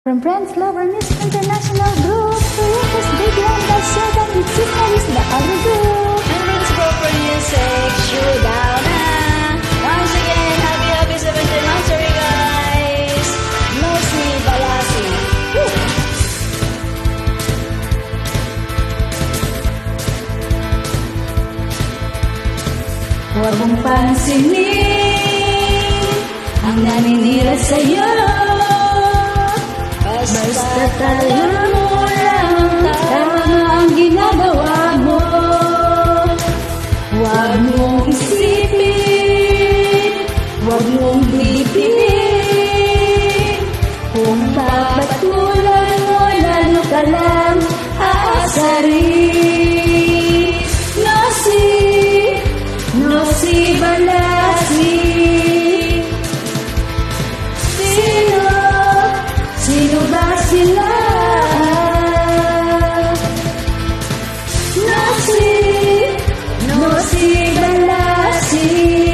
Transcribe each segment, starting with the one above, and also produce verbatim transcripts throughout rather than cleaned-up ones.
From Friends Lover Music International Group, creators Baby and Dasyadan with Signalist the other group. And Friends Lover Music, Shudowna. Once again, happy happy seventh anniversary guys. Nosy Balasi. Woo! Huwag mong pansinin ang naninira sa'yo. Basta talang mo lang tama ang ginagawa mo. Huwag mong isipin, huwag mong bilipin. Kung papatulan mo, lalo ka lang aasarin. Nosy, Nosy Balasi. Sino ba sila? Nosy, Nosy Balasi.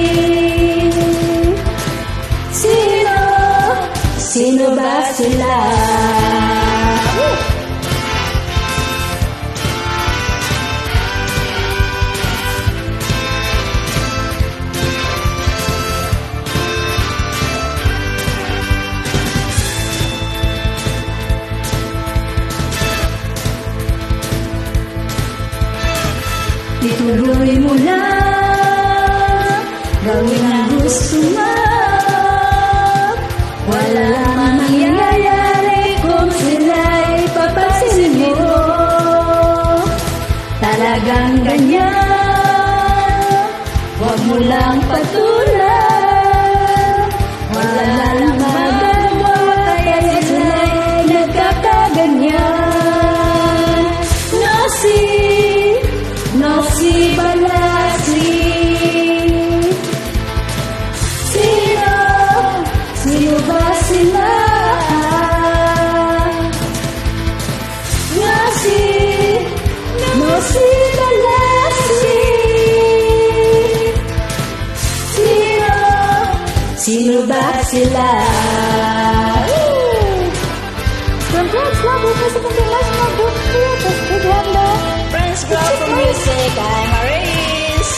Sino, sino ba sila? Ituloy mo lang, gawin ang gusto mo. Wala mang mangyayari kung sila'y papansinin mo. Talagang ganyan, huwag mo lang patulan. Wala lang magagawa, kaya sila'y nagkakaganyan. Nosy, Nosy Balasi. Sino, sino ba sila? Nosy, Nosy Balasi. Sino, sino ba sila? From Friends Lover Music International Group, creators Baby and Dasyadan. Friends Lover Music, I'm Maris.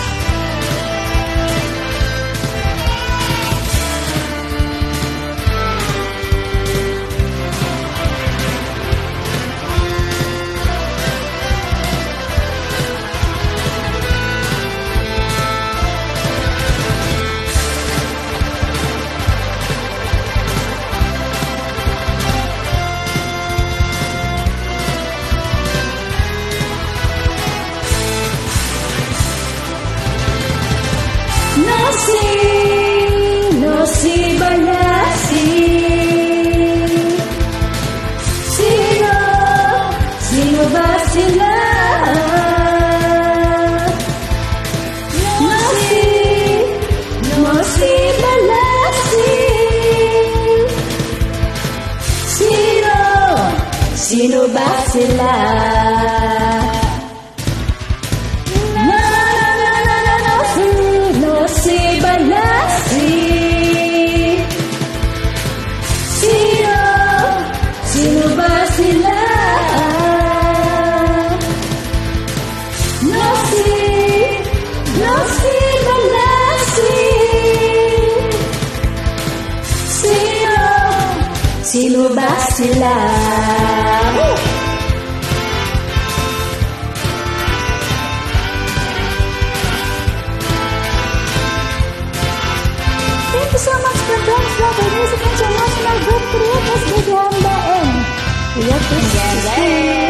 Nosy, Nosy Balasi. Sino, sino ba sila? Nosy, Nosy Balasi. Sino, sino ba sila? Nosy Balasi. Sino, sino ba sila? Nosy, Nosy Balasi. Sino, sino ba sila? Thank you so much for Friends Lover Music International Group, creators Baby and Dasyadan. We appreciate you.